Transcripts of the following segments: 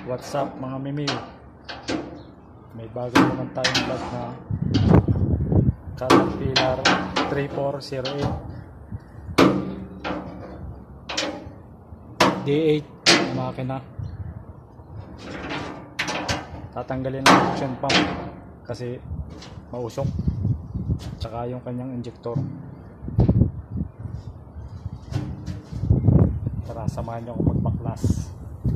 What's up mga mimi? May bago naman tayong vlog na Caterpillar 3408 D8 makina. Tatanggalin ang suction pump kasi mausok, tsaka yung kanyang injector. Tara, samahan nyo ako magpaklas.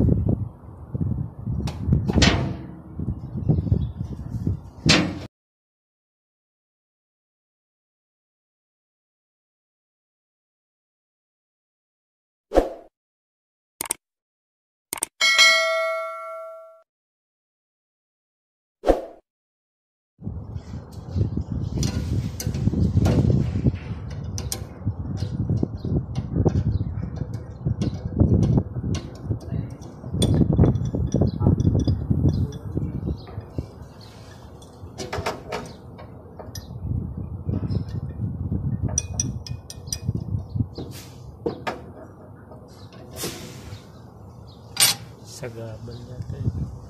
Sagabal natin.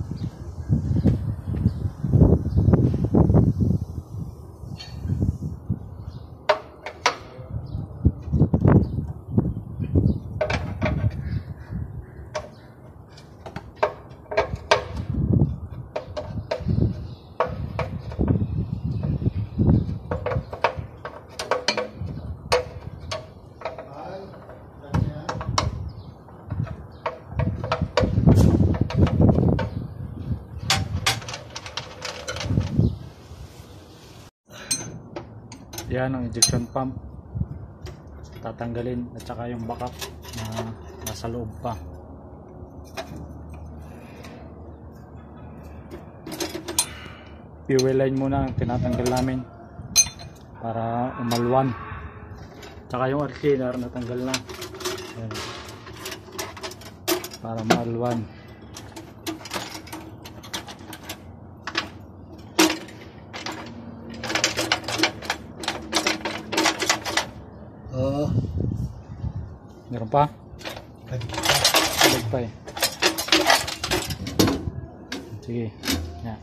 Yan ang injection pump, tatanggalin, at saka yung backup na nasa loob pa. Fuel line muna ang tinatanggal namin para umalwan, tsaka yung air cleaner natanggal na. Yan, para umalwan. Meron pa? Lag pa eh. Sige. Yan.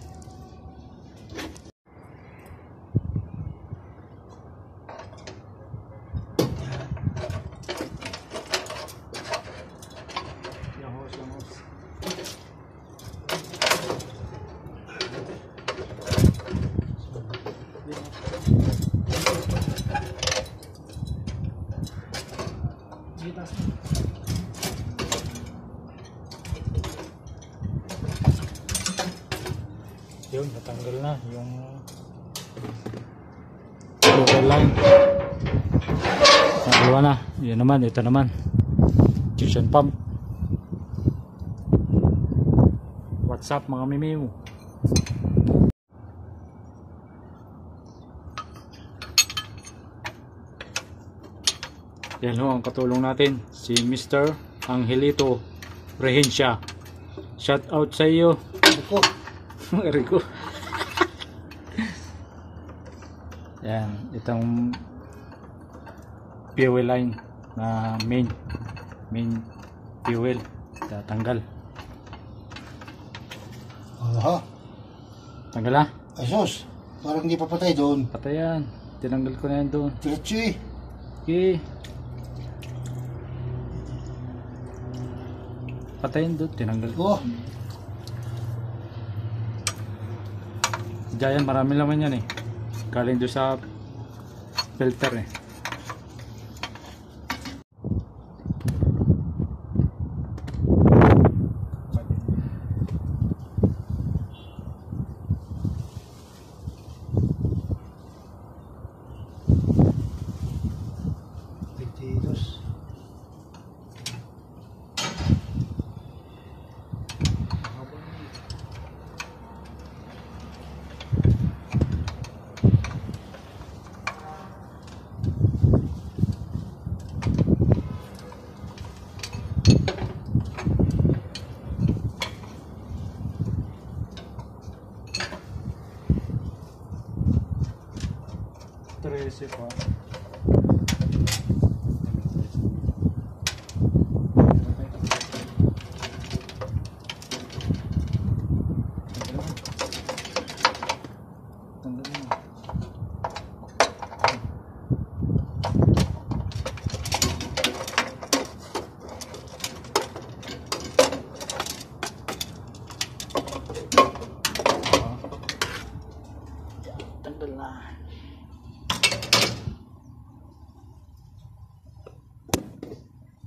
Yung hose. Yun, natanggal na yung fuel line. Natanggal na. Yan naman, ito naman injection pump. What's up mga mimiw? Yan ho ang katulong natin, si Mr. Angelito Rehencia. Shout out sa iyo. Rico. Yan, itong fuel line na main fuel tatanggal. Aha. Tanggal na? Asos, parang hindi pa patay doon. Patay yan. Tinanggal ko na yan doon. Diretso eh. Okay. Patayin doon, tinanggal ko. Oh. Diyan, marami laman yan eh. Galing doon sa filter eh. Pitidos.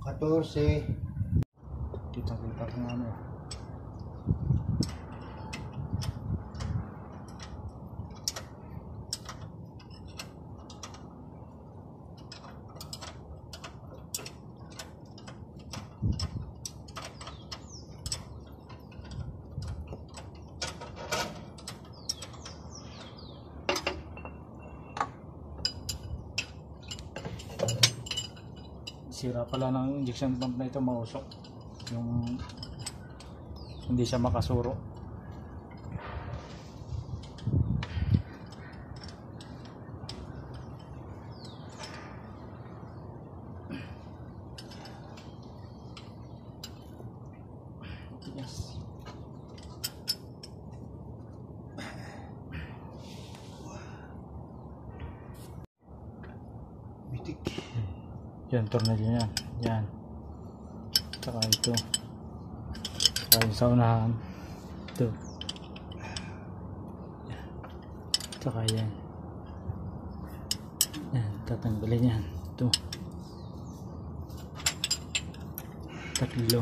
14. Kita kung ano. Sira pala ng injection pump na ito, mausok yung hindi siya makasuro. Yes. Bitik. Yan, tornilyo niya. Yan. Saka ito. Saka yung sa unahan. Ito. Yan. Saka yan. Yan, tatanggalin yan. Ito. Tatlo.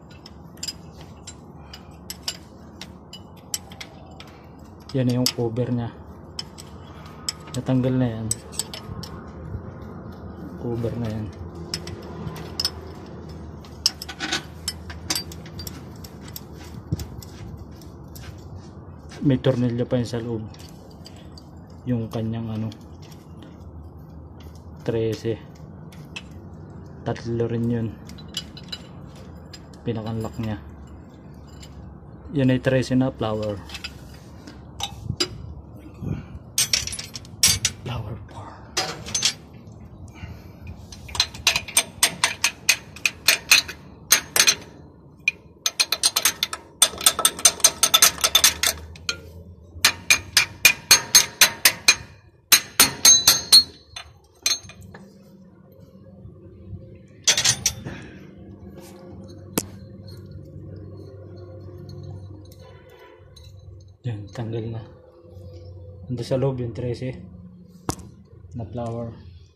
Yan na yung cover niya. Natanggal na yan. Cover na yan. May tornilyo pa yun sa loob. Yung kanyang ano 13. Tatlo rin yun. Pinakanlock niya. Yan ay 13 na flower. Flower 4. Yan, tanggal na. Ando sa loob yung 13 na flower.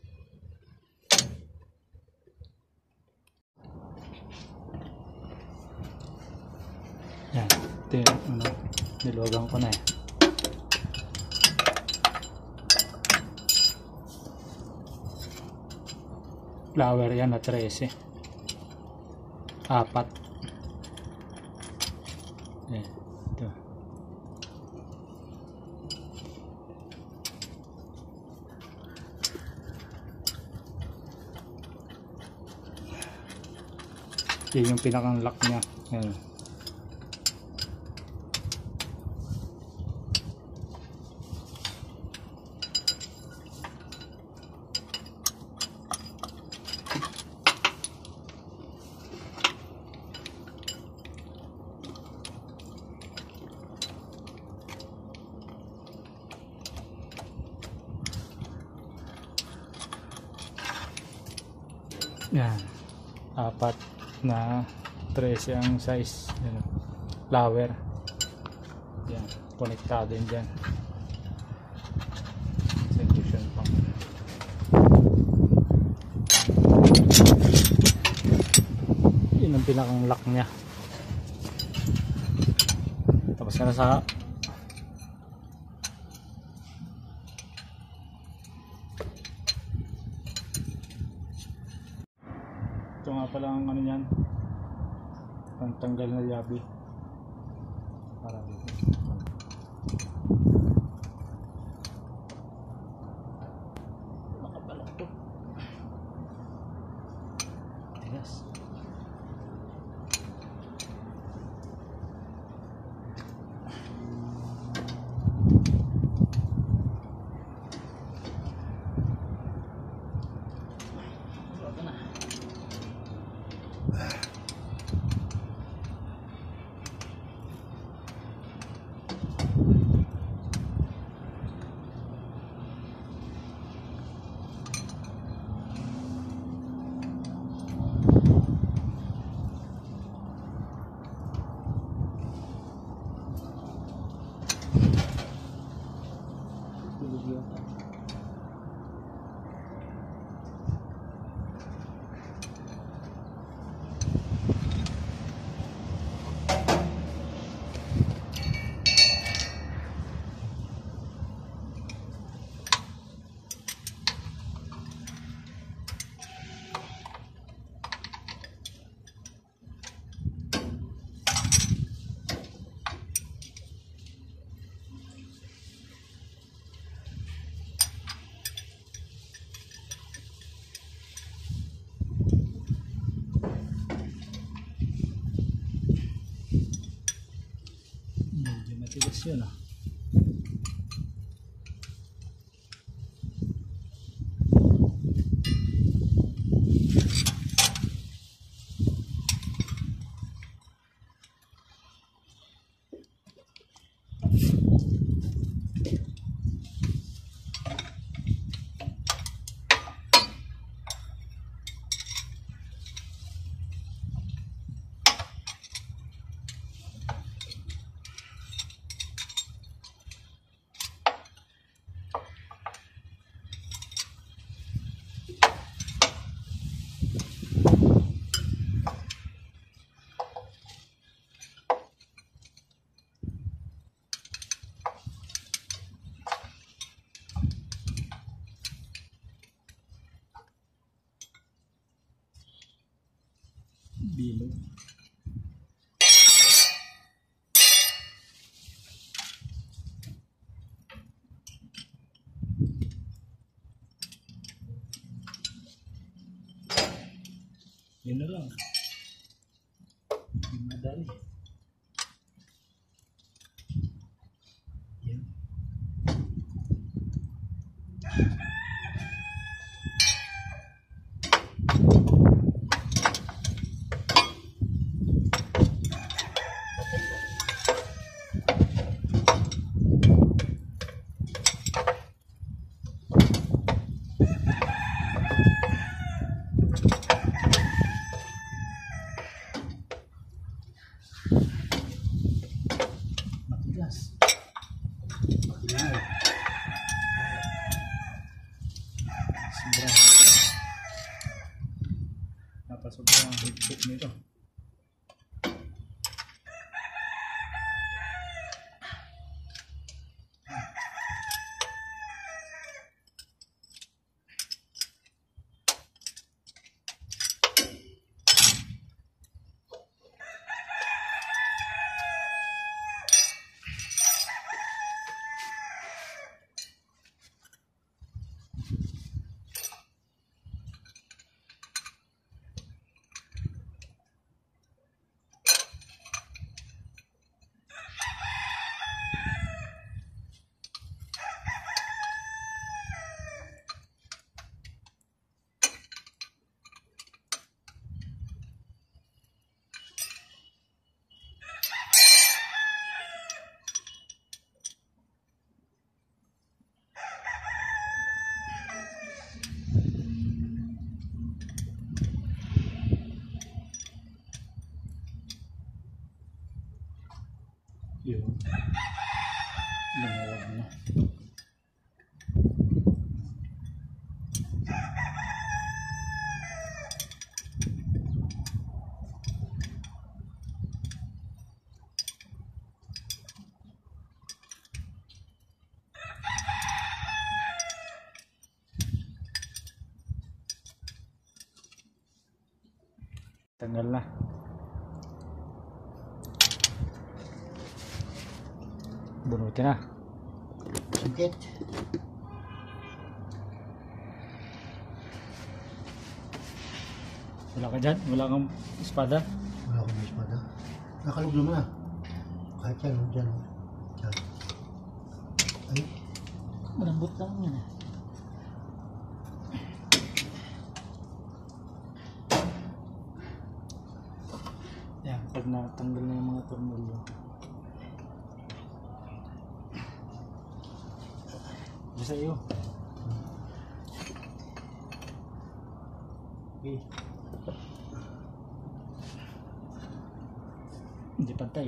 Yan, ito yung ano, niluwagan ko na eh. Flower yan na 13. 4. Yan, ito. Yan yung pinakang lock niya. Yan. Yan. 4 na 13 ang size. Yan. Flower. Yan. Konektado yun dyan. Sa injection pump. Yun ang pinakang lock niya. Tapos ka na sa ito nga pala ang ano yan, ang tanggal na yabi para dito. Makapala ito. Yes. Ayos yun ah. Bilog. Yun na lang. Madali. Yan. Matigas. Sobrang. Sobrang higpit nito. Yun. Lumawag na. Tanggal na. Bunutin na. Sakit. Wala ka dyan? Wala kang espada? Wala akong may espada. Nakalog naman ah. Kahit yan, dyan. Dyan. Ay, Malambot lang yan eh. Yan, pag natanggal na yung mga tornilyo. Ito sa iyo. Okay. Hindi pantay.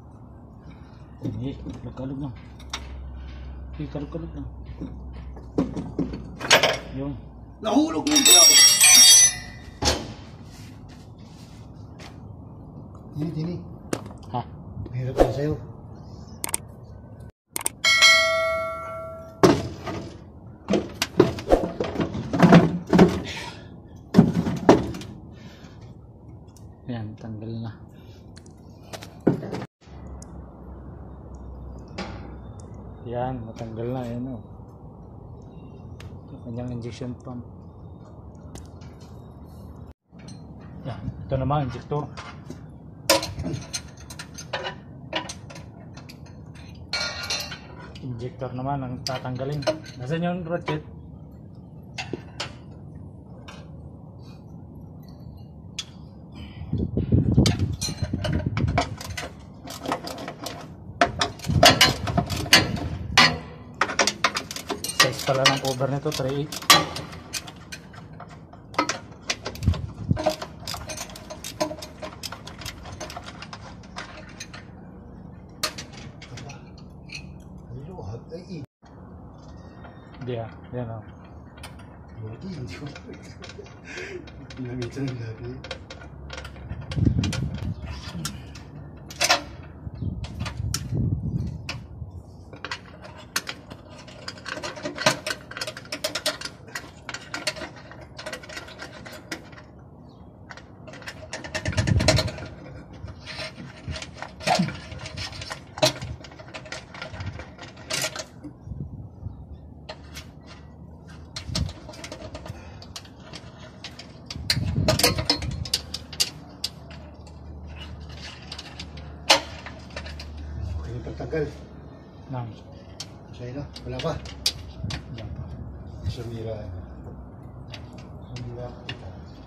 Kalog-kalog lang. Kalog-kalog lang. Yung. nahulog mo bro! Tini. Ha? Mahirap yan sa'yo. Yan, tanggal na. Yan, matanggal na. Yan o. Yung kanyang injection pump. Yan, ito naman, injector. injector naman ang tatanggalin. Nasaan yung ratchet? Size pala ng cover nito 3.8. Hindi yan o. Hindi ko. Pinamitan ng labi. Pagtagal. Nang. Sa'yo na. Wala pa. Yan pa. Sumira. Sumira kita.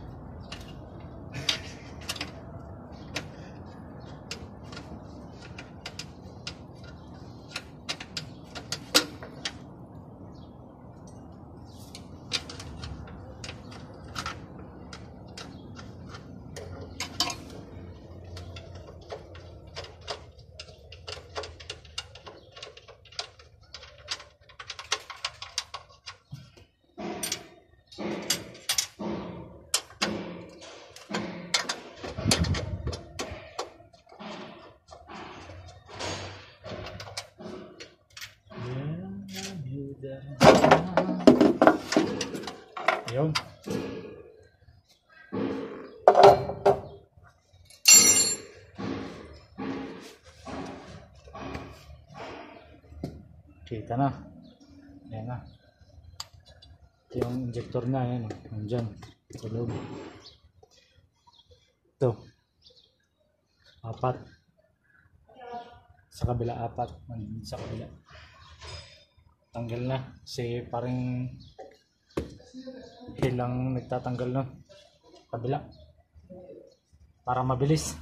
Ayun. Kita na. Ayan na. Ito yung injector na. Ayan. Nandyan. Sa loob. Ito. 4. Sa kabila 4. Nandun sa kabila. Tanggal na. Kasi parang ilang nagtatanggal na. Kabila. Para mabilis.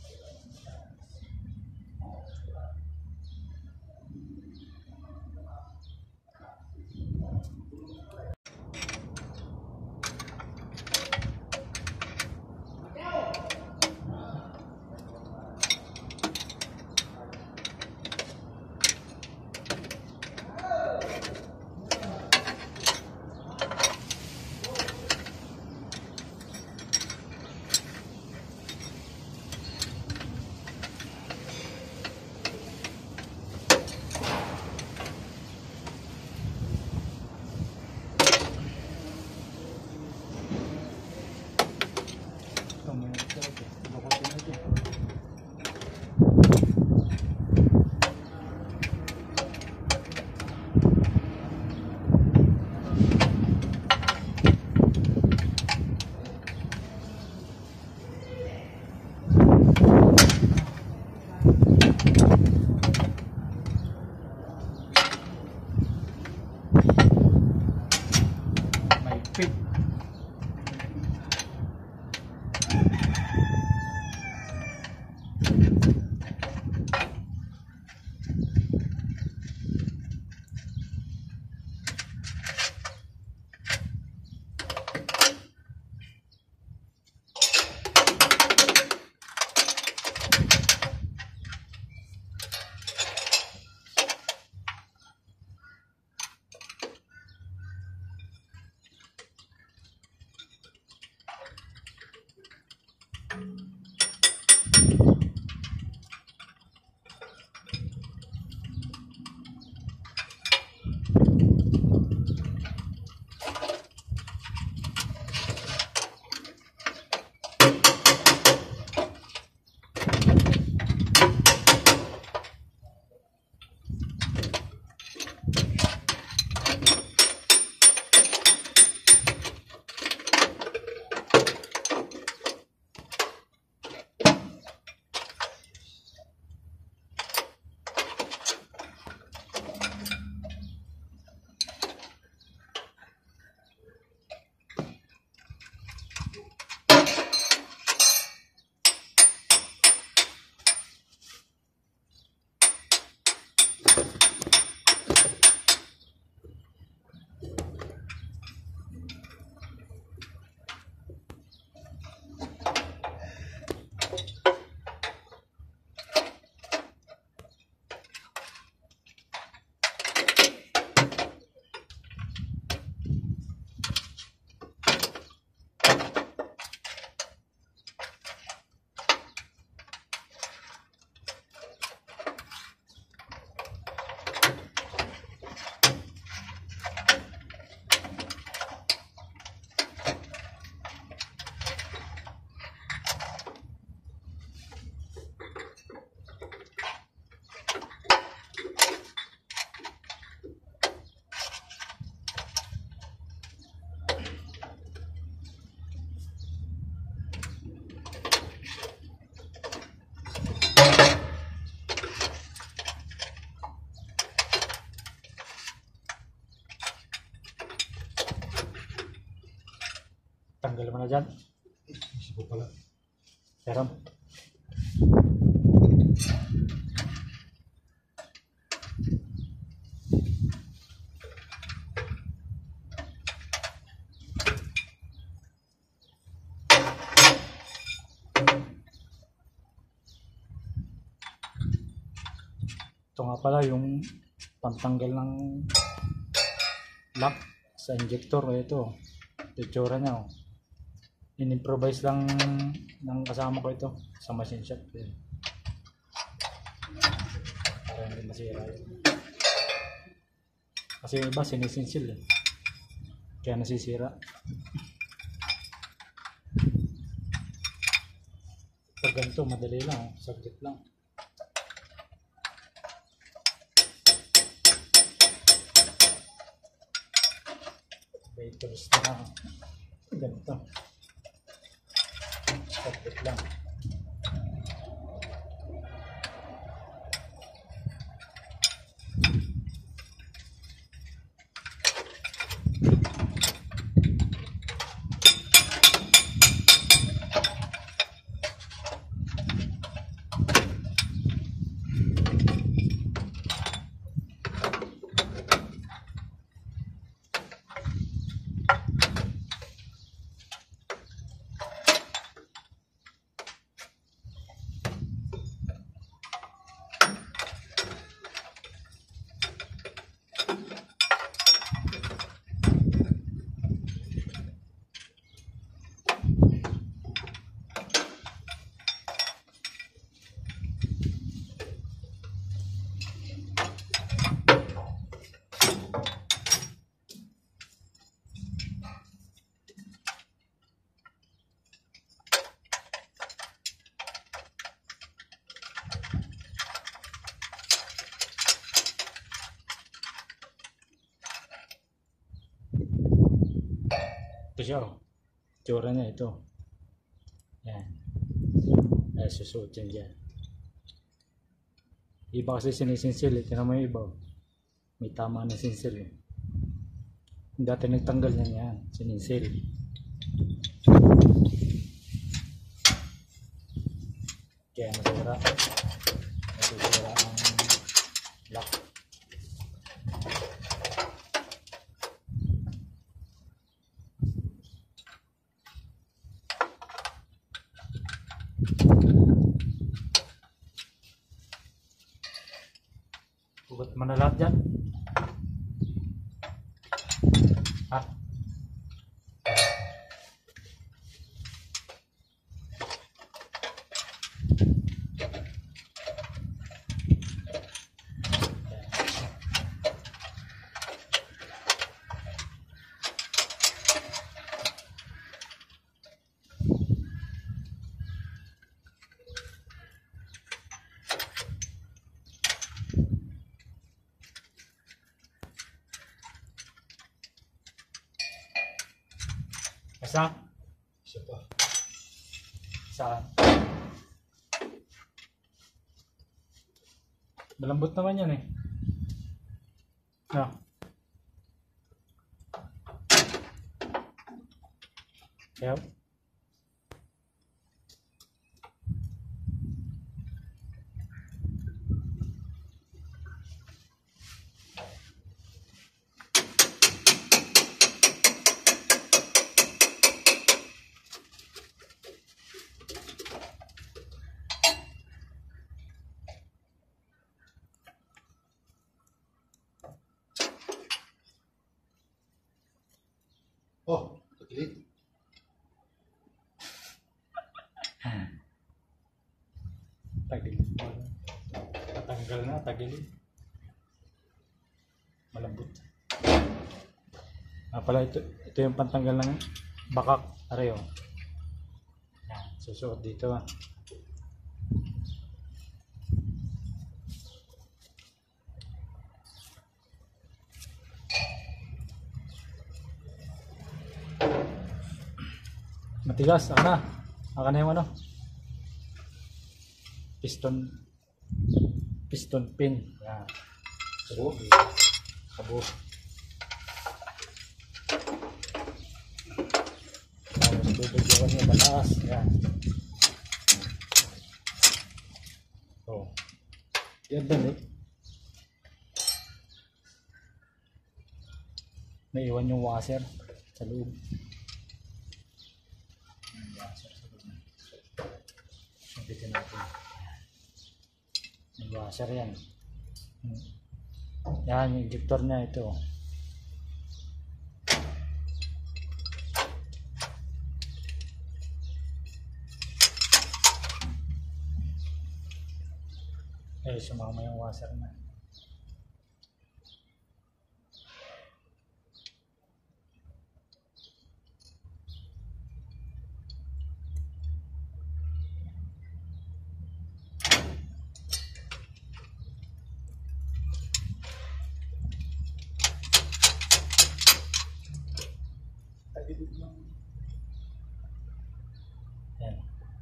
Mahigpit. Tanggal mo na dyan. Isip ko pala. Pero, ito nga pala yung pantanggal ng lock sa injector. Ito, itsura niya. Oh. In-improvise lang ng kasama ko ito sa machine shop. Para hindi masira yun. Kasi yung iba sinisinsil eh. Kaya nasisira. Pag ganito, madali lang. Saglit lang. Baters na ganito. Saglit lang. Ito siya, oh. Tsura niya ito. Yan. Ay, susuotin dyan. Iba kasi sinisinsil eh. Tignan mo yung iba, oh. May tama na sinsil eh. Dati nagtanggal niya yan. Sininsil. Kaya masira. Masira ang lock. Hugot mo na lahat dyan. Ha? Isa? Isa pa. Saan? Malambot naman yan eh. No. Kaya? Oh, tagilid. Tagilid. Tatanggal na, tagilid. Malambot. Ah, pala ito yung pantanggal ng bakak. Areo. Yan, susuot dito ah. Matigas, aka na yung ano, piston pin. Yan. Sabo. Sabo. Tapos Medyo ko niya mataas. Yan. So, yan ba eh. Naiwan yung washer sa loob. Yung washer sa loob. Sabitin natin. Yung washer yan. Yan, yung injector niya ito. Eh, sumama yung washer na. Yan.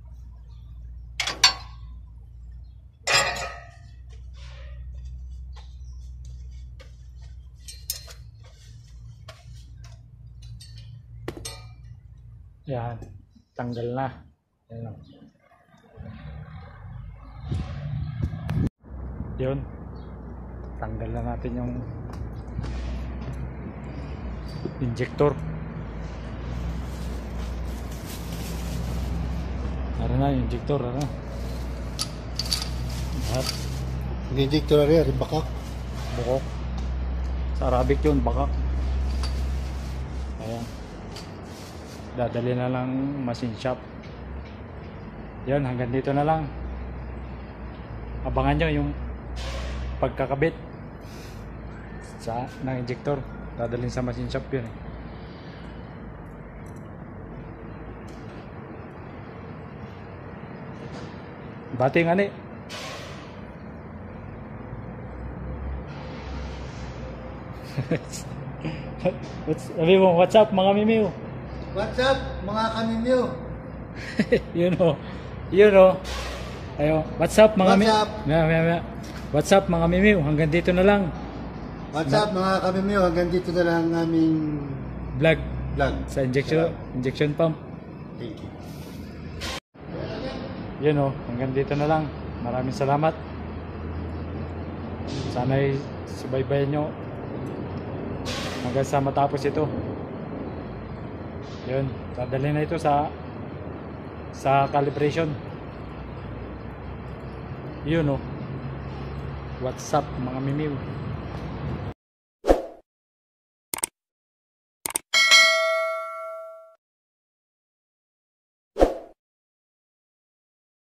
Yan, tanggal na. Yan lang. Yun. Tanggal na natin yung injector. Ano na yung injector, ano? Lahat. Injector na rin, bakak. Bukok. Sa Arabic yun, bakak. Ayan. Dadali na lang machine shop. Yan, hanggang dito na lang. Abangan nyo yung pagkakabit sa ng injector. Dadalhin sa machine shop yun eh. Bating ani. Sabi mo, what's up mga mimiw? What's up, mga kaninyo? Yun o. Yun o. Ayo, what's up mga What's up? What's up mga mimiw? Hanggang dito na lang. What's up, mga kaninyo? Hanggang dito na lang ang aming Vlog vlog. sa injection pump. Thank you. Yun o, hanggang dito na lang. Maraming salamat. Sana'y subaybayan nyo hanggang sa matapos ito. Yun, dadalhin na ito sa calibration. Yun o. What's up mga mimiw?